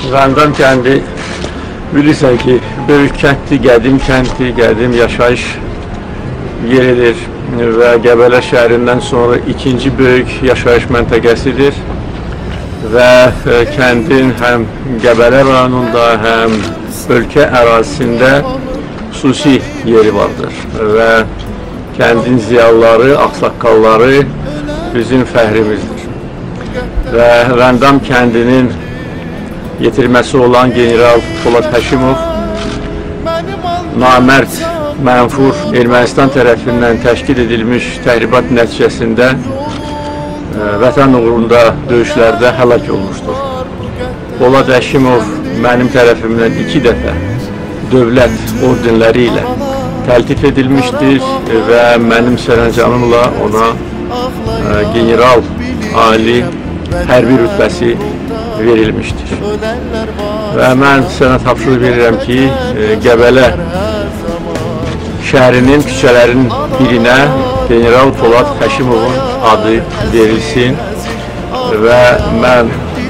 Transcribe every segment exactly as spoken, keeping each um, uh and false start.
Rəndam kəndi bilirsən ki, böyük kənddir, qədim kənddir, qədim yaşayış yeridir və Qəbələ şəhərindən sonra ikinci böyük yaşayış məntəqəsidir və kəndin həm Qəbələ rayonunda, həm ölkə ərazisində xüsusi yeri vardır və kəndin ziyalıları, ağsaqqalları bizim fəhrimizdir və Rəndam kəndinin yetirməsi olan General Polad Həşimov namərd, mənfur Ermənistan tərəfindən təşkil edilmiş təhribat nəticəsində vətən uğrunda döyüşlərdə həlak olmuşdur. Polad Həşimov mənim tərəfimdən iki dəfə dövlət ordenləri ilə təltif edilmişdir və mənim sərəncamımla ona general ali hərbi rütbəsi verilmişdir. Və mən sənə tapşırıq verirəm ki, Qəbələ şəhərinin küçələrinin birinə General Polad Həşimovun adı verilsin və mən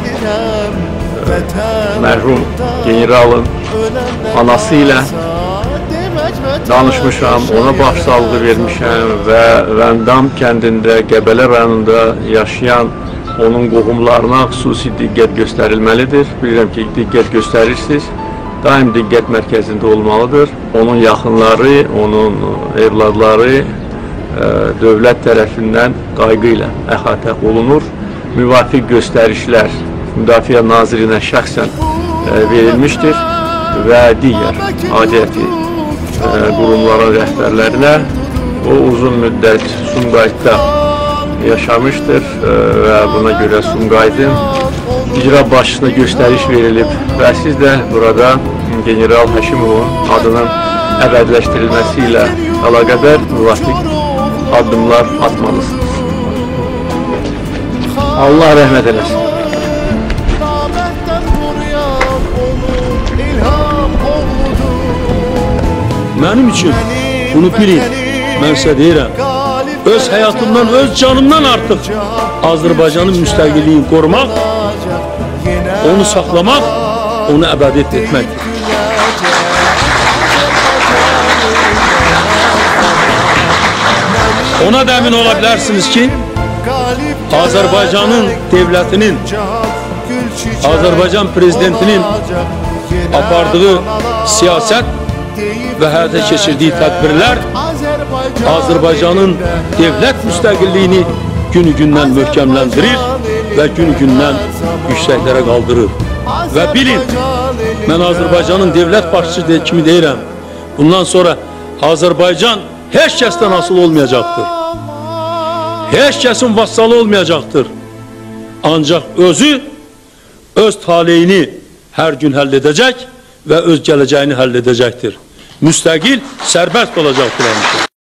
mərhum generalın anası ilə danışmışam, ona başsağlığı vermişəm və Rəndam kəndində, Qəbələ rayonunda yaşayan onun qohumlarına xüsusi diqqət göstərilməlidir. Bilirəm ki, diqqət göstərirsiniz, daim diqqət mərkəzində olmalıdır. Onun yaxınları, onun evladları dövlət tərəfindən qayğı ilə əhatə olunur. Müvafiq göstərişlər Müdafiə Nazirinə şəxsən verilmişdir və digər aidiyyəti qurumların rəhbərlərinə o uzun müddət Sumqayıtda yaşamışdır və buna görə Sumqayıtın icra başçısına göstəriş verilib və siz də burada General Həşimovun adının əbədiləşdirilməsi ilə əlaqədar müvafiq addımlar atmalısınız. Allah rəhmət eləsin. Mənim üçün bunu bilin, mən sizə deyirəm, öz həyatımdan, öz canımdan artıq Azərbaycanın müstəqilliyini qorumaq, onu saxlamaq, onu əbədiyyət etməkdir. Ona da əmin ola bilərsiniz ki, Azərbaycanın devlətinin, Azərbaycan prezidentinin apardığı siyasət və həyata keçirdiyi tədbirlər Azərbaycanın devlət müstəqilliyini günü-gündən möhkəmləndirir və günü-gündən yüksəklərə qaldırır. Və bilin, mən Azərbaycanın devlət başçısı kimi deyirəm, bundan sonra Azərbaycan heç kəsdən asılı olmayacaqdır. Heç kəsin vassalı olmayacaqdır. Ancaq özü öz taleyini hər gün həll edəcək və öz gələcəyini həll edəcəkdir. Müstəqil, sərbəst olacaqdır həmişə.